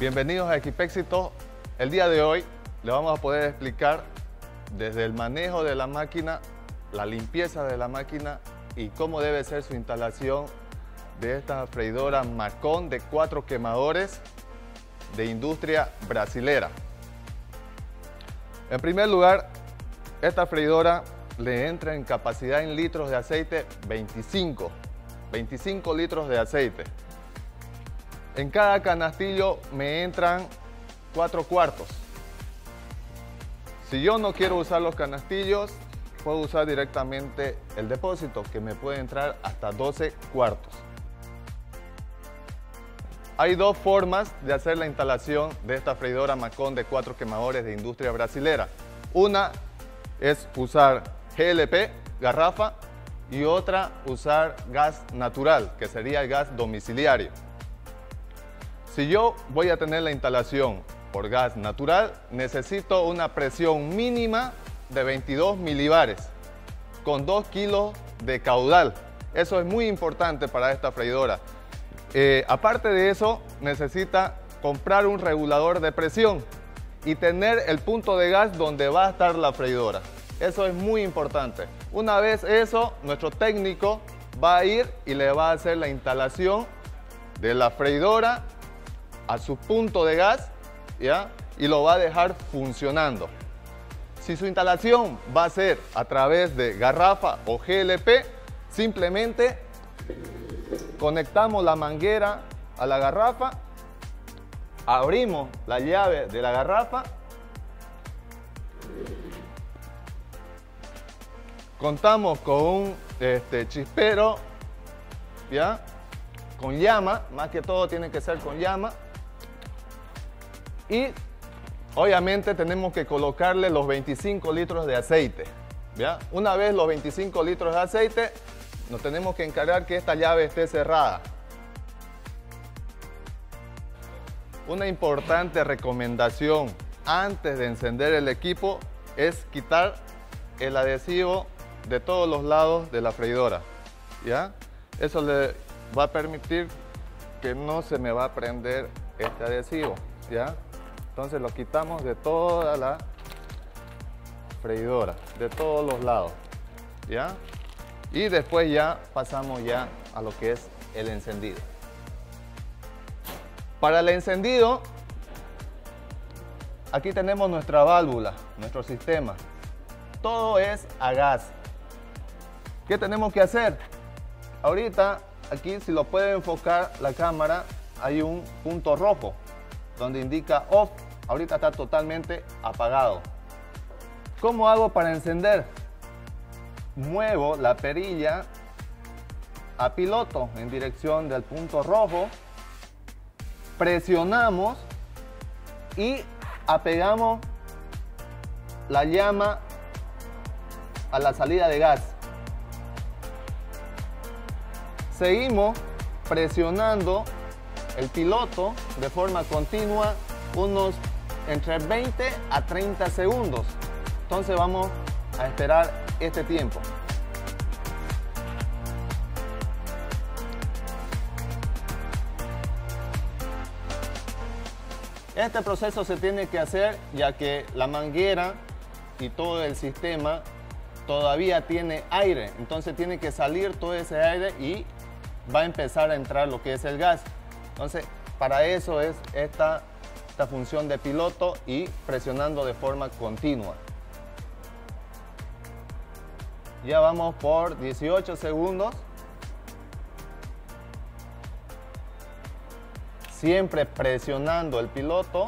Bienvenidos a Equipéxito. El día de hoy le vamos a poder explicar desde el manejo de la máquina, la limpieza de la máquina y cómo debe ser su instalación de esta freidora Macon de 4 quemadores de industria brasilera. En primer lugar, esta freidora le entra en capacidad en litros de aceite 25 litros de aceite. En cada canastillo me entran 4/4. Si yo no quiero usar los canastillos, puedo usar directamente el depósito, que me puede entrar hasta 12/4. Hay dos formas de hacer la instalación de esta freidora Macon de 4 quemadores de industria brasilera. Una es usar GLP, garrafa, y otra usar gas natural, que sería el gas domiciliario. Si yo voy a tener la instalación por gas natural, necesito una presión mínima de 22 milibares con 2 kilos de caudal. Eso es muy importante para esta freidora. Aparte de eso, necesita comprar un regulador de presión y tener el punto de gas donde va a estar la freidora. Eso es muy importante. Una vez eso, nuestro técnico va a ir y le va a hacer la instalación de la freidora a su punto de gas, ¿ya? Y lo va a dejar funcionando. Si su instalación va a ser a través de garrafa o GLP, simplemente conectamos la manguera a la garrafa, abrimos la llave de la garrafa, contamos con un chispero, ¿ya? Con llama, más que todo tiene que ser con llama. Y obviamente tenemos que colocarle los 25 litros de aceite, ¿ya? Una vez los 25 litros de aceite, nos tenemos que encargar que esta llave esté cerrada. Una importante recomendación antes de encender el equipo es quitar el adhesivo de todos los lados de la freidora, ¿ya? Eso le va a permitir que no se me va a prender este adhesivo, ¿ya? Entonces lo quitamos de toda la freidora, de todos los lados, ¿ya? Y después ya pasamos ya a lo que es el encendido. Para el encendido, aquí tenemos nuestra válvula, nuestro sistema. Todo es a gas. ¿Qué tenemos que hacer? Ahorita, aquí si lo puede enfocar la cámara, hay un punto rojo donde indica off. Ahorita está totalmente apagado. ¿Cómo hago para encender? Muevo la perilla a piloto en dirección del punto rojo, presionamos y apegamos la llama a la salida de gas. Seguimos presionando el piloto de forma continua unos entre 20 a 30 segundos. Entonces vamos a esperar este tiempo. Este proceso se tiene que hacer ya que la manguera y todo el sistema todavía tiene aire. Entonces tiene que salir todo ese aire y va a empezar a entrar lo que es el gas. Entonces para eso es esta función de piloto y presionando de forma continua. Ya vamos por 18 segundos. Siempre presionando el piloto,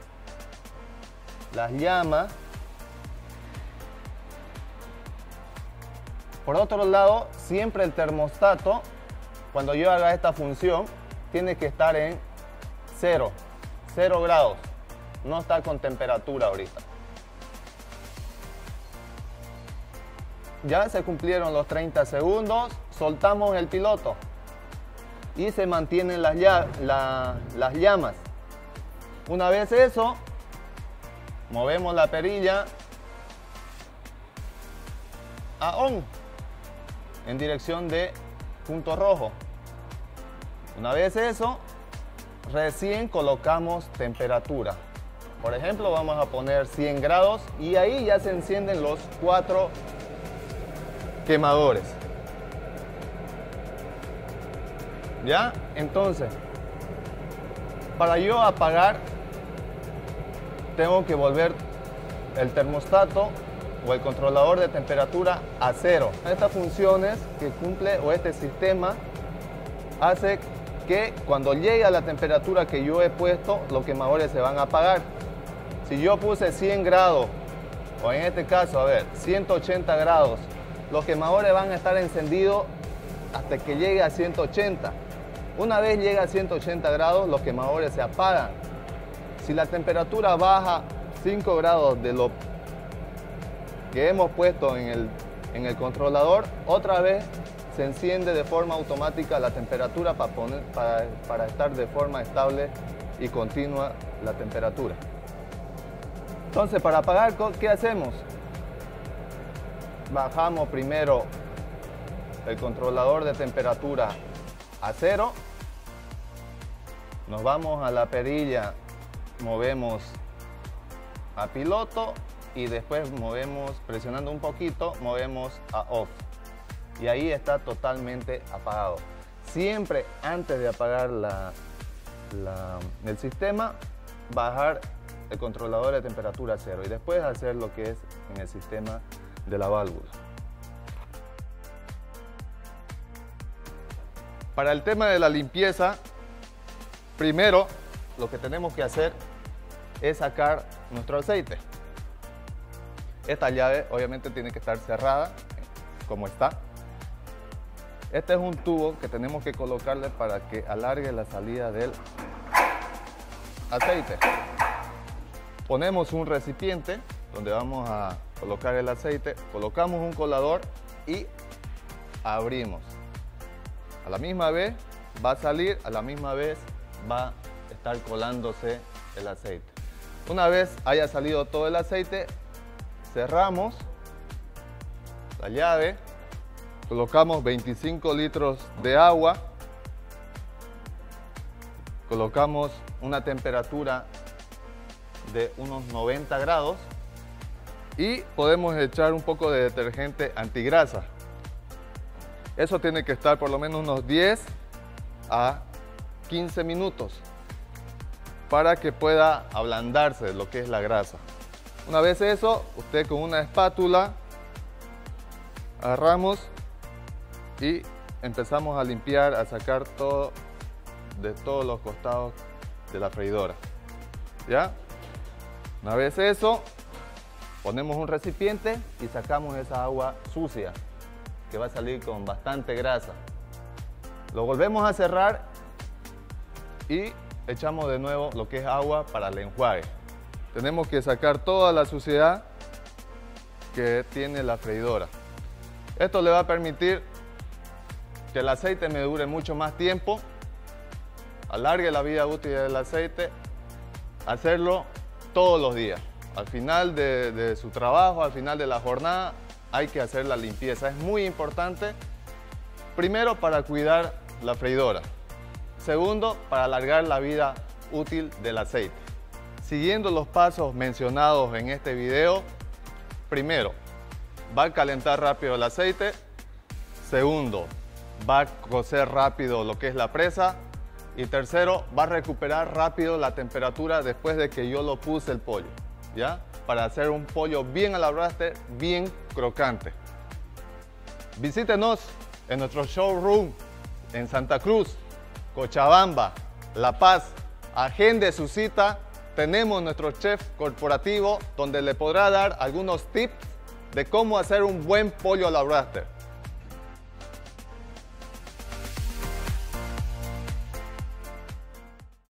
las llamas. Por otro lado, siempre el termostato, cuando yo haga esta función, tiene que estar en 0 grados. No está con temperatura ahorita. Ya se cumplieron los 30 segundos, soltamos el piloto y se mantienen las llamas. Una vez eso, movemos la perilla a on en dirección de punto rojo. Una vez eso, recién colocamos temperatura. Por ejemplo, vamos a poner 100 grados y ahí ya se encienden los 4 quemadores. ¿Ya? Entonces, para yo apagar, tengo que volver el termostato o el controlador de temperatura a 0. Estas funciones que cumple o este sistema hace que cuando llegue a la temperatura que yo he puesto, los quemadores se van a apagar. Si yo puse 100 grados, o en este caso, a ver, 180 grados, los quemadores van a estar encendidos hasta que llegue a 180. Una vez llega a 180 grados, los quemadores se apagan. Si la temperatura baja 5 grados de lo que hemos puesto en el controlador, otra vez se enciende de forma automática la temperatura para estar de forma estable y continua la temperatura. Entonces, para apagar, ¿qué hacemos? Bajamos primero el controlador de temperatura a 0. Nos vamos a la perilla, movemos a piloto y después movemos, presionando un poquito, movemos a off. Y ahí está totalmente apagado. Siempre antes de apagar el sistema, bajar el controlador de temperatura a 0 y después hacer lo que es en el sistema de la válvula. Para el tema de la limpieza, primero lo que tenemos que hacer es sacar nuestro aceite. Esta llave obviamente tiene que estar cerrada como está. Este es un tubo que tenemos que colocarle para que alargue la salida del aceite. Ponemos un recipiente donde vamos a colocar el aceite, colocamos un colador y abrimos. A la misma vez va a salir, a la misma vez va a estar colándose el aceite. Una vez haya salido todo el aceite, cerramos la llave, colocamos 25 litros de agua, colocamos una temperatura de unos 90 grados y podemos echar un poco de detergente antigrasa. Eso tiene que estar por lo menos unos 10 a 15 minutos para que pueda ablandarse lo que es la grasa. Una vez eso, usted con una espátula agarramos y empezamos a limpiar, a sacar todo de todos los costados de la freidora. ¿Ya? Una vez eso, ponemos un recipiente y sacamos esa agua sucia que va a salir con bastante grasa. Lo volvemos a cerrar y echamos de nuevo lo que es agua para el enjuague. Tenemos que sacar toda la suciedad que tiene la freidora. Esto le va a permitir que el aceite me dure mucho más tiempo, alargue la vida útil del aceite, hacerlo todos los días. Al final de su trabajo, al final de la jornada, hay que hacer la limpieza. Es muy importante, primero para cuidar la freidora, segundo para alargar la vida útil del aceite. Siguiendo los pasos mencionados en este video, primero, va a calentar rápido el aceite, segundo, va a cocer rápido lo que es la presa y tercero, va a recuperar rápido la temperatura después de que yo lo puse el pollo, ¿ya? Para hacer un pollo bien a la braster, bien crocante. Visítenos en nuestro showroom en Santa Cruz, Cochabamba, La Paz. Agende su cita. Tenemos nuestro chef corporativo donde le podrá dar algunos tips de cómo hacer un buen pollo a la braster.